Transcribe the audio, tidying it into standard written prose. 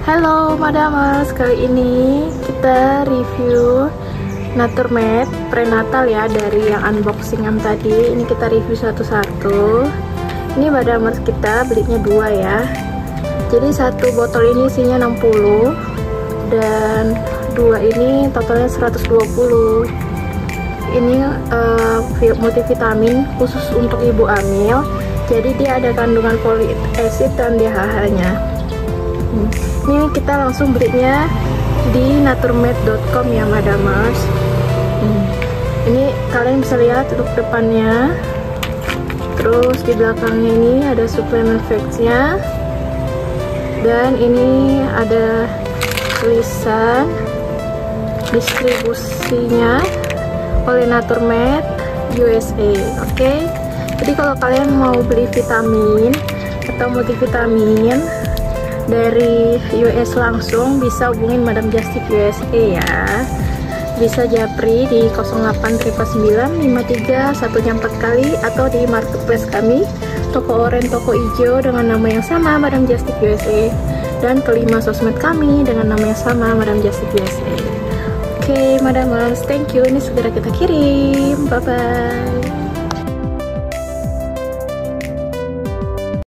Halo Madamers, kali ini kita review Naturmed prenatal ya, dari yang unboxingan tadi. Ini kita review satu-satu. Ini Madamers kita belinya 2 ya. Jadi satu botol ini isinya 60 dan 2 ini totalnya 120. Ini multivitamin khusus untuk ibu hamil. Jadi dia ada kandungan folic acid dan DHA-nya. Ini kita langsung belinya di naturmed.com ya Madamers. Ini kalian bisa lihat untuk depannya, terus di belakangnya ini ada suplemen facts-nya, dan ini ada tulisan distribusinya oleh Naturmed USA. Oke. Jadi kalau kalian mau beli vitamin atau multivitamin dari US langsung, bisa hubungin Madam Justice USA ya. Bisa japri di 08395314 kali, atau di marketplace kami, toko oranye, toko hijau dengan nama yang sama Madam Justice USA, dan kelima sosmed kami dengan nama yang sama Madam Justice USA. Oke Madamers, thank you. Ini segera kita kirim. Bye bye.